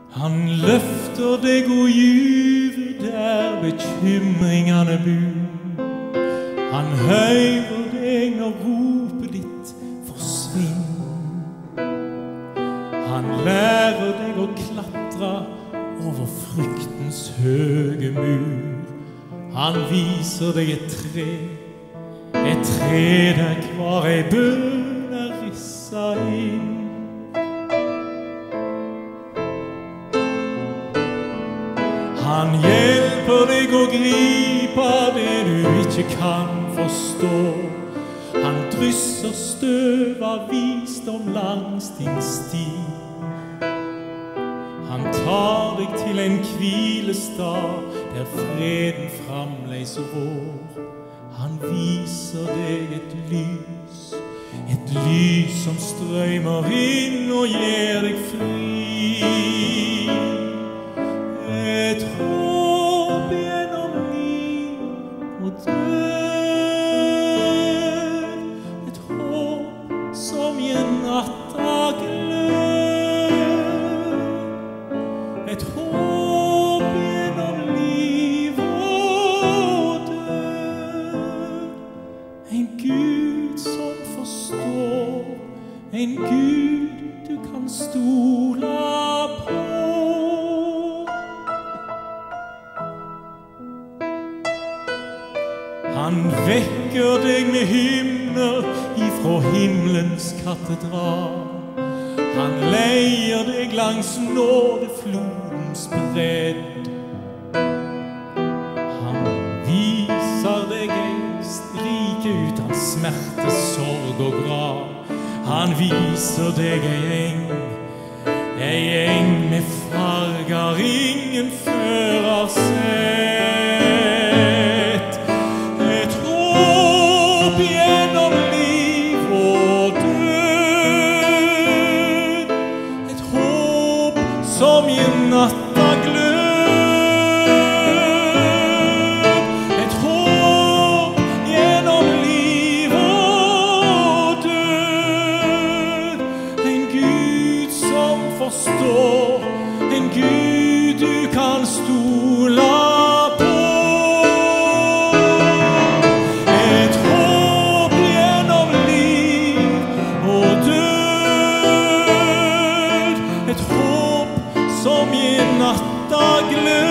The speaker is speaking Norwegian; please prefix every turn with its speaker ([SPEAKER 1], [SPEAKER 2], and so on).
[SPEAKER 1] Han løfter deg og gyver der bekymringene bor. Han høyrer deg når ropet ditt forsvinner. Han lærer deg å klatre over fryktens høye mur. Han viser deg et tre der hver ei bønn er rissa inn. Han hjelper deg å gripe det du ikke kan forstå. Han drysser støv av visdom langs din sti. Han tar deg til en hvilestad der freden framleis rår. Han viser deg et lys som strømmer inn og gjør deg fri. Et håp gjennom liv og død, et håp som gir natta glød, et håp gjennom liv og død, en Gud som forstår, en Gud du kan stole på. Han vekker deg med hymner ifra himmelens katedral. Han leier deg langs nådeflodens bredd. Han viser deg et rike uten smerte, sorg og grav. Han viser deg ei eng med farger ingen før har sett. Gjennom liv og død, et håp som gir natta glød, et håp gjennom liv og død, en Gud som forstår, en Gud du kan stole på. Et håp som gir natta glød.